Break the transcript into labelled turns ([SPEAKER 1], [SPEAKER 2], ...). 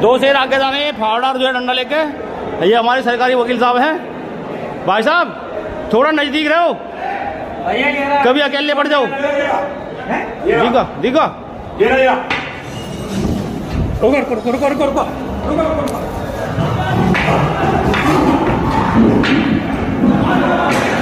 [SPEAKER 1] 2 शेर आगे जाने, ये फावड़ा जो है डंडा लेके। ये हमारे सरकारी वकील साहब हैं। भाई साहब थोड़ा नजदीक रहो, कभी अकेले पड़ जाओ। दिखा दिखा रुको।